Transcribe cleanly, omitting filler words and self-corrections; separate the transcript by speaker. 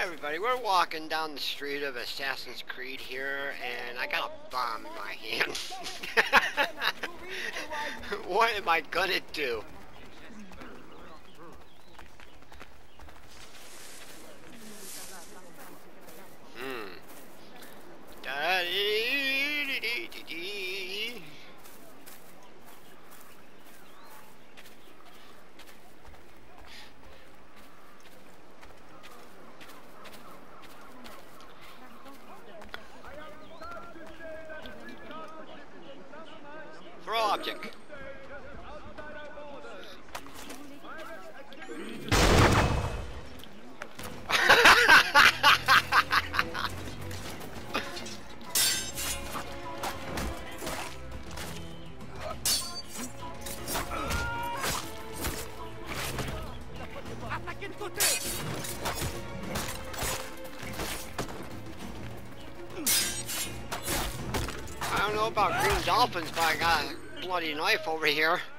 Speaker 1: Everybody, we're walking down the street of Assassin's Creed here, and I got a bomb in my hand. What am I gonna do? Throw object. I don't know about green dolphins, but I got a bloody knife over here.